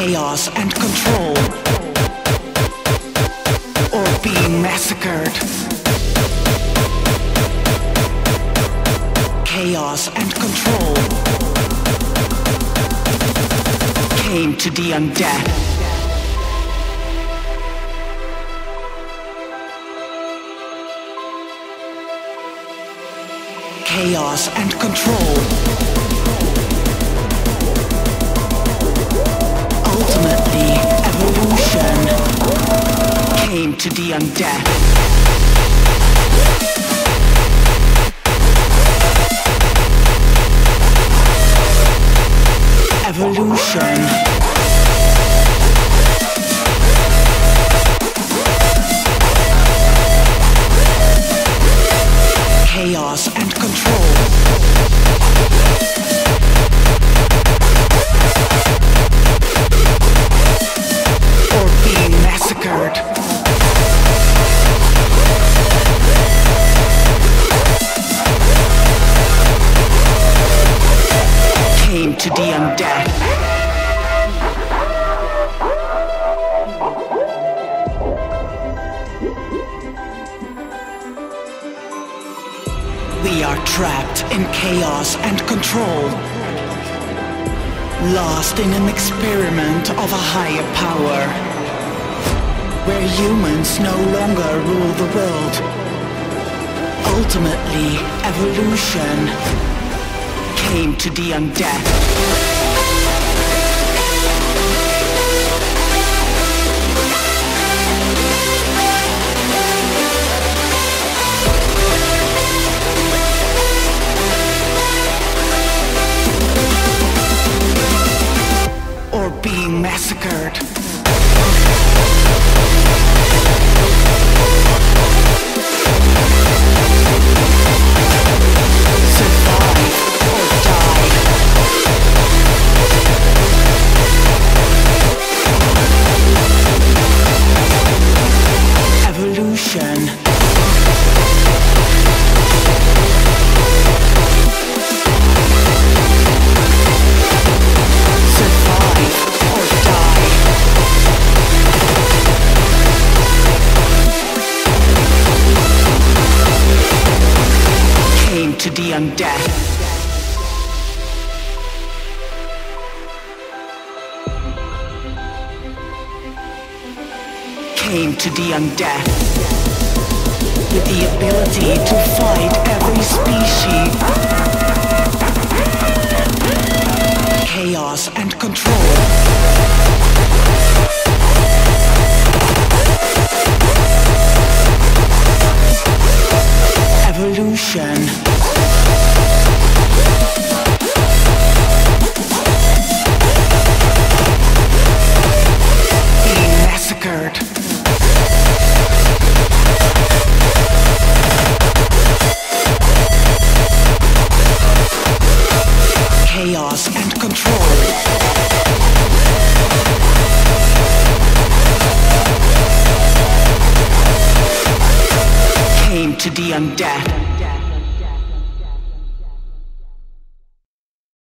chaos and control, or being massacred. Chaos and control came to the undead. Chaos and control, ultimately evolution, came to the undead. Evolution. Chaos and control. Or being massacred. Came to the undead. We are trapped in chaos and control, lost in an experiment of a higher power, where humans no longer rule the world. Ultimately, evolution came to the undead. Being massacred. Survive or die. Evolution. To the undead. Came to the undead with the ability to fight every species. Chaos and control. Evolution. Chaos and control. Came to the undead.